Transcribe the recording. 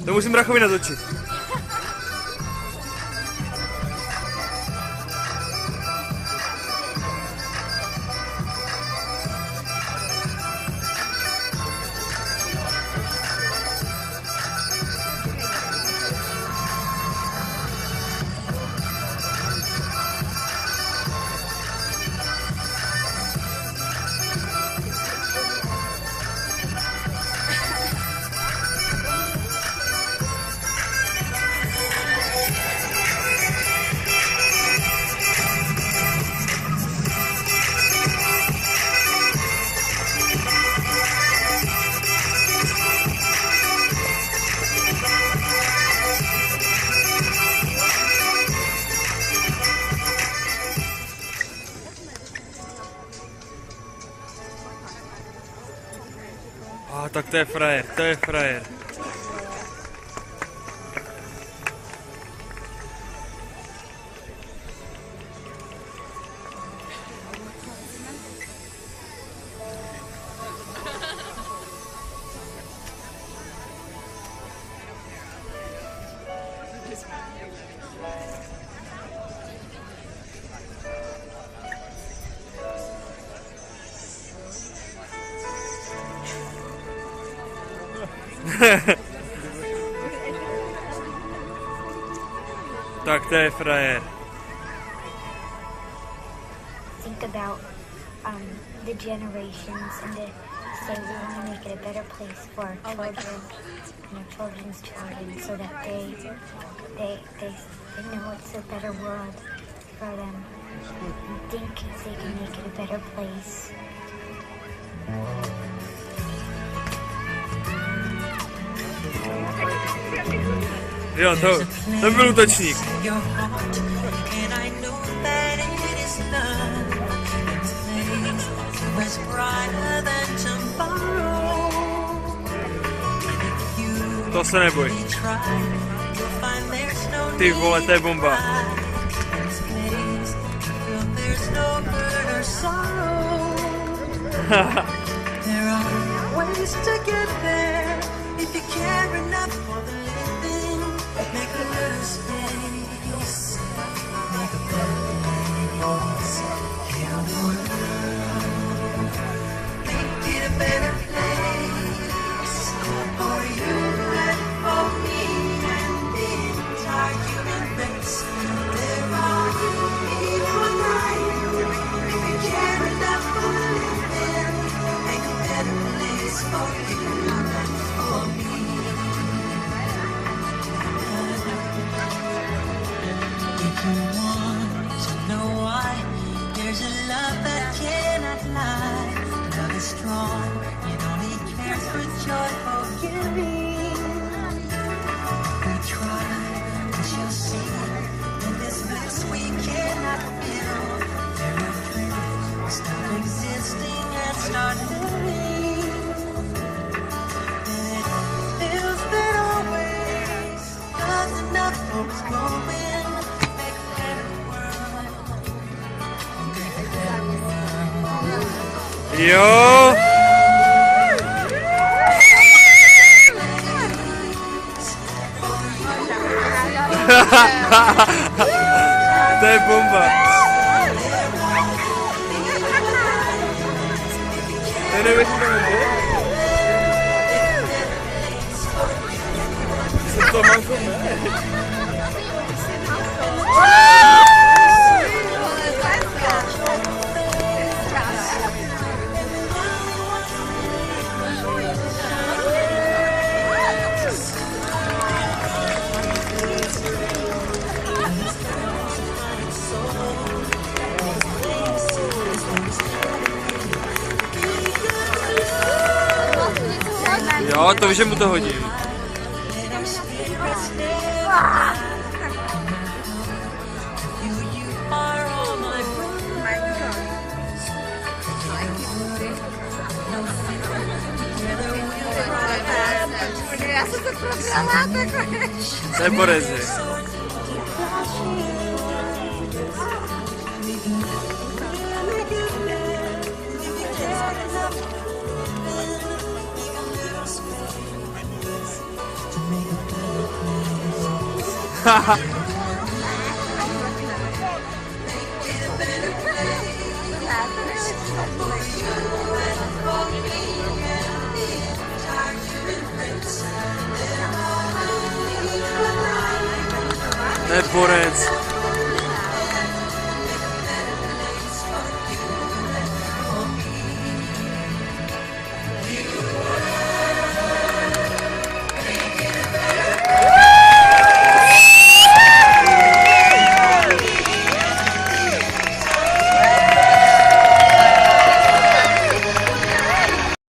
To musím Rachovi natočit. Tak to je frajer, to je frajer. Tak to je frajer. Think about the generations and to say we want to make it a better place for our children and our children's children, so that they know it's a better world for them. And think they can make it a better place. Jo, to byl útočník. To se neboj. Ty vole, to je bomba. Jo! To je bomba. To je neuvěřitelné. Jsem to mám Jo, to víš, že mu to hodí. Já jsem to probrala takhle. To je Borezi. To make a To je borec.